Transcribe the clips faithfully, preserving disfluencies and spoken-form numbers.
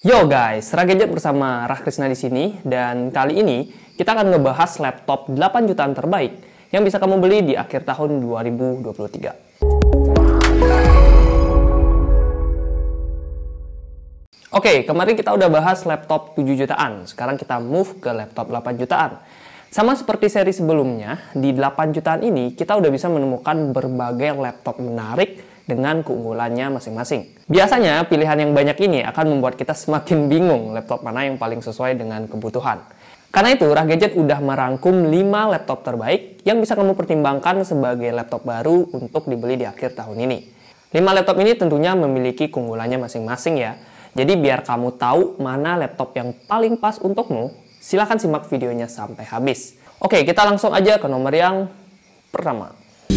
Yo guys, Ragadget bersama Rah Krisna di sini, dan kali ini kita akan ngebahas laptop delapan jutaan terbaik yang bisa kamu beli di akhir tahun dua ribu dua puluh tiga. Oke, kemarin kita udah bahas laptop tujuh jutaan, sekarang kita move ke laptop delapan jutaan. Sama seperti seri sebelumnya, di delapan jutaan ini kita udah bisa menemukan berbagai laptop menarik dengan keunggulannya masing-masing. Biasanya pilihan yang banyak ini akan membuat kita semakin bingung laptop mana yang paling sesuai dengan kebutuhan. Karena itu, Ragadget udah merangkum lima laptop terbaik yang bisa kamu pertimbangkan sebagai laptop baru untuk dibeli di akhir tahun ini. lima laptop ini tentunya memiliki keunggulannya masing-masing ya. Jadi biar kamu tahu mana laptop yang paling pas untukmu, silahkan simak videonya sampai habis. Oke, kita langsung aja ke nomor yang pertama.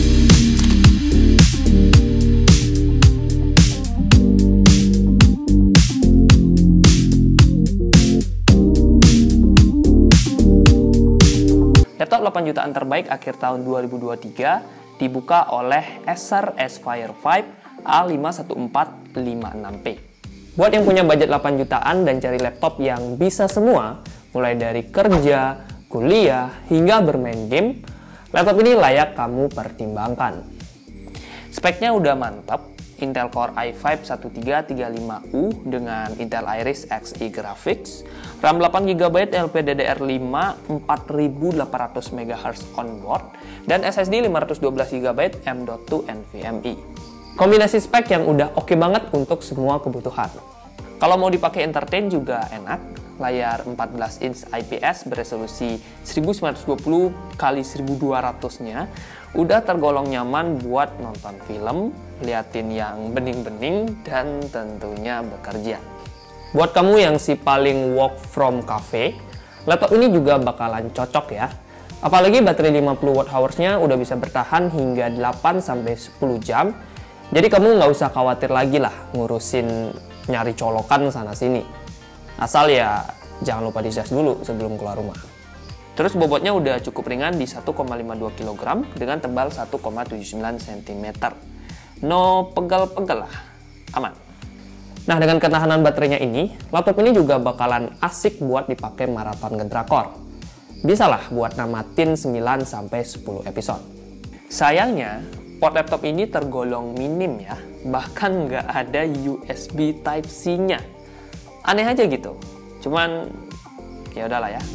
Laptop delapan jutaan terbaik akhir tahun dua ribu dua puluh tiga dibuka oleh Acer Aspire lima A lima satu empat lima enam P. Buat yang punya budget delapan jutaan dan cari laptop yang bisa semua, mulai dari kerja, kuliah, hingga bermain game, laptop ini layak kamu pertimbangkan. Speknya udah mantap, Intel Core i lima tiga tiga lima U dengan Intel Iris Xe graphics, RAM delapan giga byte L P D D R lima empat ribu delapan ratus megahertz onboard, dan S S D lima ratus dua belas giga byte M dot dua NVMe. Kombinasi spek yang udah oke banget untuk semua kebutuhan. Kalau mau dipakai entertain juga enak, layar empat belas inch I P S beresolusi seribu sembilan ratus dua puluh kali seribu dua ratus-nya udah tergolong nyaman buat nonton film, liatin yang bening-bening, dan tentunya bekerja. Buat kamu yang si paling work from cafe, laptop ini juga bakalan cocok ya. Apalagi baterai lima puluh watt hours-nya udah bisa bertahan hingga delapan sampai sepuluh jam. Jadi kamu nggak usah khawatir lagi lah ngurusin nyari colokan sana-sini. Asal ya jangan lupa di-charge dulu sebelum keluar rumah. Terus bobotnya udah cukup ringan di satu koma lima dua kilogram dengan tebal satu koma tujuh sembilan sentimeter. No pegal-pegal lah, aman. Nah, dengan ketahanan baterainya ini, laptop ini juga bakalan asik buat dipakai maraton ngedrakor. Bisalah buat namatin sembilan sampai sepuluh episode. Sayangnya, port laptop ini tergolong minim ya, bahkan nggak ada U S B Type-C-nya. Aneh aja gitu, cuman ya udahlah ya.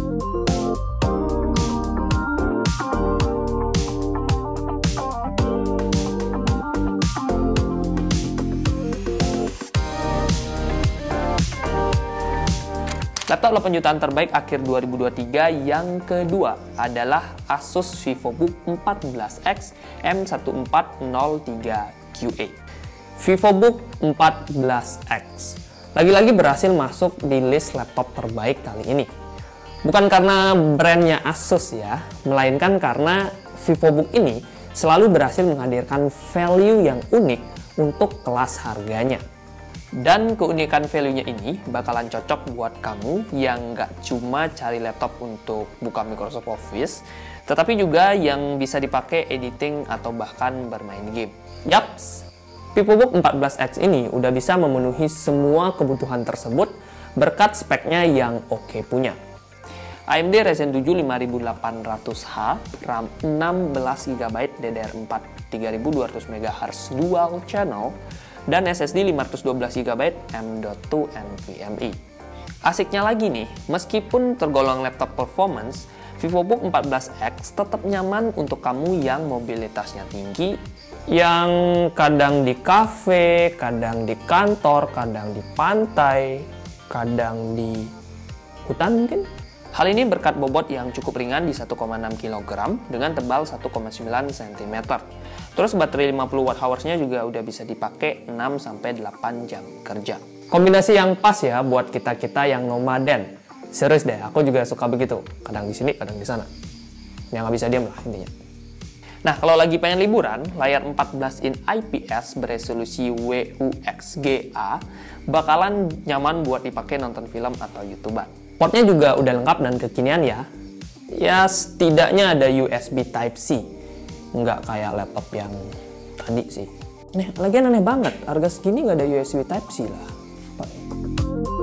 Laptop delapan jutaan terbaik akhir dua ribu dua puluh tiga yang kedua adalah Asus VivoBook empat belas X M satu empat nol tiga Q A. VivoBook empat belas X lagi-lagi berhasil masuk di list laptop terbaik kali ini. Bukan karena brandnya Asus ya, melainkan karena VivoBook ini selalu berhasil menghadirkan value yang unik untuk kelas harganya. Dan keunikan value-nya ini bakalan cocok buat kamu yang nggak cuma cari laptop untuk buka Microsoft Office, tetapi juga yang bisa dipakai editing atau bahkan bermain game. Yaps, VivoBook empat belas X ini udah bisa memenuhi semua kebutuhan tersebut berkat speknya yang oke punya. A M D Ryzen tujuh lima ribu delapan ratus H, RAM enam belas giga byte D D R empat tiga ribu dua ratus megahertz dual channel, dan S S D lima ratus dua belas giga byte M dot dua NVMe. Asiknya lagi nih, meskipun tergolong laptop performance, VivoBook empat belas X tetap nyaman untuk kamu yang mobilitasnya tinggi, yang kadang di kafe, kadang di kantor, kadang di pantai, kadang di hutan mungkin. Hal ini berkat bobot yang cukup ringan di satu koma enam kilogram dengan tebal satu koma sembilan sentimeter. Terus baterai lima puluh watt hours-nya juga udah bisa dipakai enam sampai delapan jam kerja. Kombinasi yang pas ya buat kita-kita yang nomaden. Serius deh, aku juga suka begitu. Kadang di sini, kadang di sana. Ya nggak bisa diam lah intinya. Nah, kalau lagi pengen liburan, layar empat belas inch I P S beresolusi W U X G A bakalan nyaman buat dipakai nonton film atau YouTuber. Portnya juga udah lengkap dan kekinian ya. Ya setidaknya ada U S B Type-C. Nggak kayak laptop yang tadi sih. Nih, lagian aneh banget. Harga segini nggak ada U S B Type-C lah.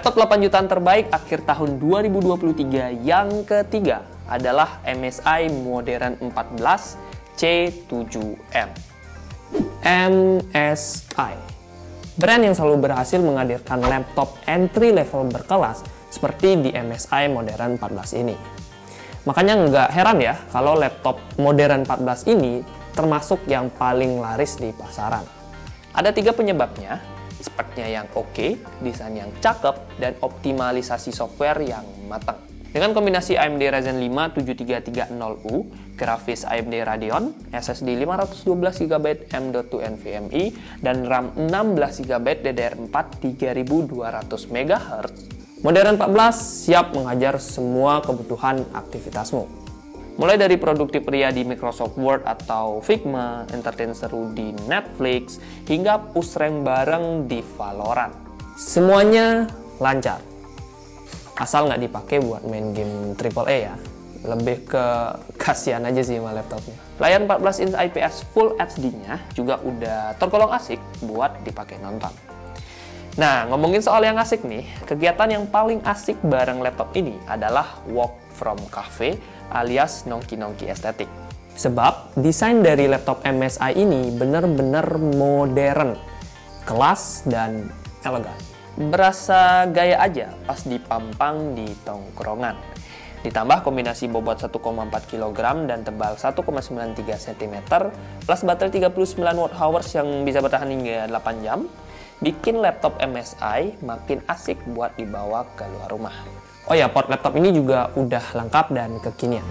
Laptop delapan jutaan terbaik akhir tahun dua ribu dua puluh tiga yang ketiga adalah M S I Modern empat belas C tujuh M. M S I, brand yang selalu berhasil menghadirkan laptop entry level berkelas seperti di M S I Modern empat belas ini. Makanya nggak heran ya kalau laptop Modern empat belas ini termasuk yang paling laris di pasaran. Ada tiga penyebabnya: speknya yang oke, desain yang cakep, dan optimalisasi software yang matang. Dengan kombinasi A M D Ryzen lima tujuh tiga tiga nol U, grafis A M D Radeon, S S D lima ratus dua belas giga byte M dot dua NVMe, dan RAM enam belas giga byte D D R empat tiga ribu dua ratus megahertz, Modern empat belas siap menghajar semua kebutuhan aktivitasmu. Mulai dari produktif pria di Microsoft Word atau Figma, entertain seru di Netflix, hingga push rank bareng di Valorant. Semuanya lancar. Asal nggak dipakai buat main game triple A ya. Lebih ke kasihan aja sih sama laptopnya. Layar empat belas inch I P S Full H D-nya juga udah tergolong asik buat dipakai nonton. Nah, ngomongin soal yang asik nih, kegiatan yang paling asik bareng laptop ini adalah work from cafe alias nongki-nongki estetik. Sebab desain dari laptop M S I ini bener-bener modern, kelas, dan elegan. Berasa gaya aja pas dipampang di tongkrongan. Ditambah kombinasi bobot satu koma empat kilogram dan tebal satu koma sembilan tiga sentimeter, plus baterai tiga puluh sembilan watt hours yang bisa bertahan hingga delapan jam, bikin laptop M S I makin asik buat dibawa ke luar rumah. Oh ya, port laptop ini juga udah lengkap dan kekinian.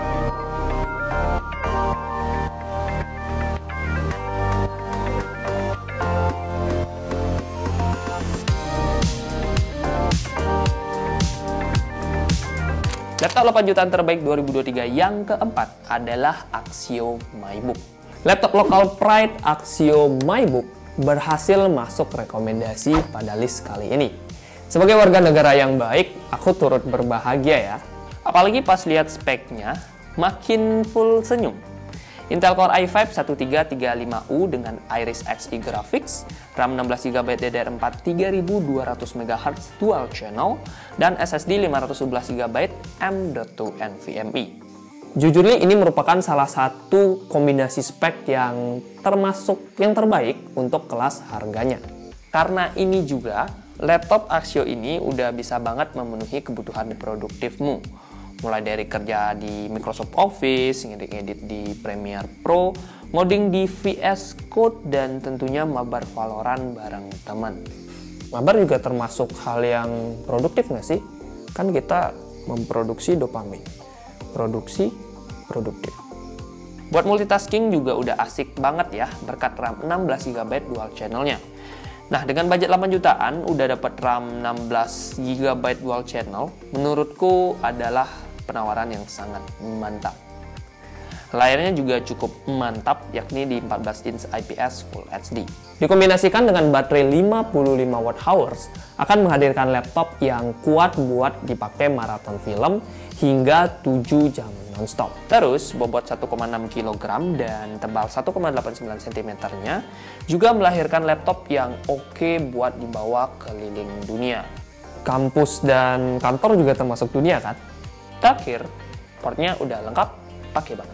Laptop delapan jutaan terbaik dua ribu dua puluh tiga yang keempat adalah Axio MyBook. Laptop lokal pride Axio MyBook berhasil masuk rekomendasi pada list kali ini. Sebagai warga negara yang baik, aku turut berbahagia ya. Apalagi pas lihat speknya, makin full senyum. Intel Core i lima satu tiga tiga lima U dengan Iris Xe Graphics, RAM enam belas giga byte D D R empat tiga ribu dua ratus megahertz dual channel, dan S S D lima ratus sebelas giga byte M dot dua NVMe. Jujur nih, ini merupakan salah satu kombinasi spek yang termasuk yang terbaik untuk kelas harganya. Karena ini juga, laptop Axio ini udah bisa banget memenuhi kebutuhan produktifmu. Mulai dari kerja di Microsoft Office, ngedit-ngedit di Premiere Pro, ngoding di V S Code, dan tentunya mabar Valorant bareng teman. Mabar juga termasuk hal yang produktif nggak sih? Kan kita memproduksi dopamin. Produksi produktif. Buat multitasking juga udah asik banget ya berkat RAM enam belas giga byte dual channelnya. Nah, dengan budget delapan jutaan udah dapat RAM enam belas giga byte dual channel, menurutku adalah penawaran yang sangat mantap. Layarnya juga cukup mantap, yakni di empat belas inch I P S Full H D. Dikombinasikan dengan baterai lima puluh lima watt hours, akan menghadirkan laptop yang kuat buat dipakai maraton film hingga tujuh jam nonstop. Terus, bobot satu koma enam kilogram dan tebal satu koma delapan sembilan sentimeter-nya juga melahirkan laptop yang oke buat dibawa keliling dunia. Kampus dan kantor juga termasuk dunia kan? Terakhir, portnya udah lengkap, pakai banget.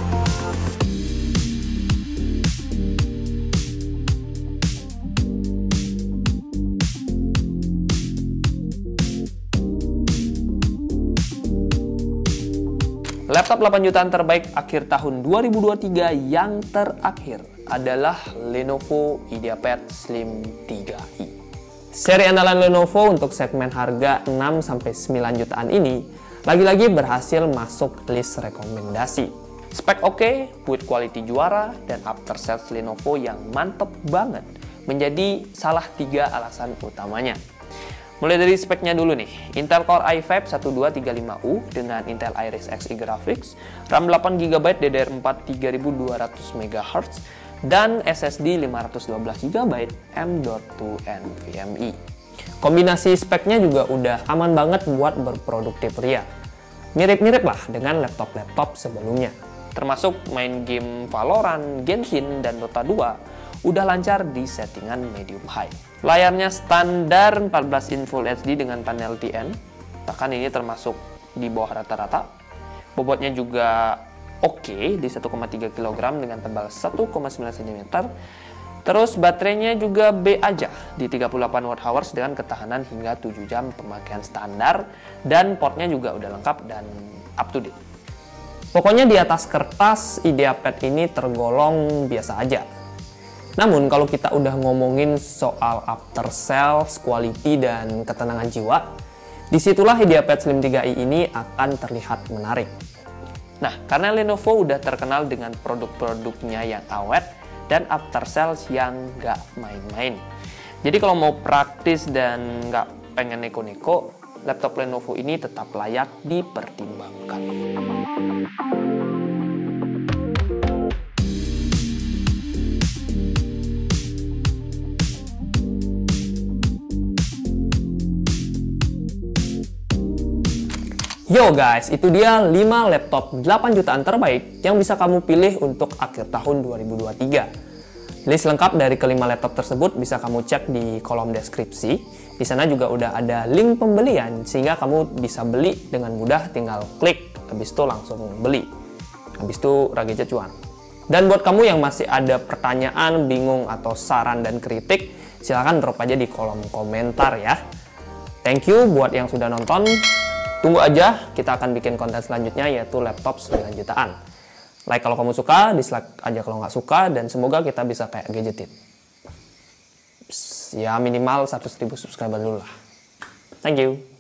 Laptop delapan jutaan terbaik akhir tahun dua ribu dua puluh tiga yang terakhir adalah Lenovo IdeaPad Slim tiga i. Seri andalan Lenovo untuk segmen harga enam sampai sembilan jutaan ini lagi-lagi berhasil masuk list rekomendasi. Spek oke, build quality juara, dan after sales Lenovo yang mantep banget menjadi salah tiga alasan utamanya. Mulai dari speknya dulu nih, Intel Core i lima satu dua tiga lima U dengan Intel Iris Xe Graphics, RAM delapan giga byte D D R empat tiga ribu dua ratus megahertz, dan S S D lima ratus dua belas giga byte M dot dua NVMe. Kombinasi speknya juga udah aman banget buat berproduktif ria. Mirip-mirip lah dengan laptop-laptop sebelumnya. Termasuk main game Valorant, Genshin, dan Dota dua, udah lancar di settingan medium high. Layarnya standar empat belas inch Full H D dengan panel T N, bahkan ini termasuk di bawah rata-rata. Bobotnya juga oke di satu koma tiga kilogram dengan tebal satu koma sembilan sentimeter. Terus baterainya juga B aja di tiga puluh delapan watt hours dengan ketahanan hingga tujuh jam pemakaian standar, dan portnya juga udah lengkap dan up to date. Pokoknya di atas kertas IdeaPad ini tergolong biasa aja. Namun kalau kita udah ngomongin soal after sales, quality, dan ketenangan jiwa, disitulah IdeaPad Slim tiga i ini akan terlihat menarik. Nah, karena Lenovo udah terkenal dengan produk-produknya yang awet dan after sales yang nggak main-main. Jadi kalau mau praktis dan nggak pengen neko-neko, laptop Lenovo ini tetap layak dipertimbangkan. Yo guys, itu dia lima laptop delapan jutaan terbaik yang bisa kamu pilih untuk akhir tahun dua ribu dua puluh tiga. List lengkap dari kelima laptop tersebut bisa kamu cek di kolom deskripsi. Di sana juga udah ada link pembelian sehingga kamu bisa beli dengan mudah, tinggal klik, habis itu langsung beli. Habis itu Rageja cuan. Dan buat kamu yang masih ada pertanyaan, bingung, atau saran dan kritik, silahkan drop aja di kolom komentar ya. Thank you buat yang sudah nonton. Tunggu aja, kita akan bikin konten selanjutnya yaitu laptop sembilan jutaan. Like kalau kamu suka, dislike aja kalau nggak suka, dan semoga kita bisa kayak Gadgetit. Ya minimal seratus ribu subscriber dulu lah. Thank you.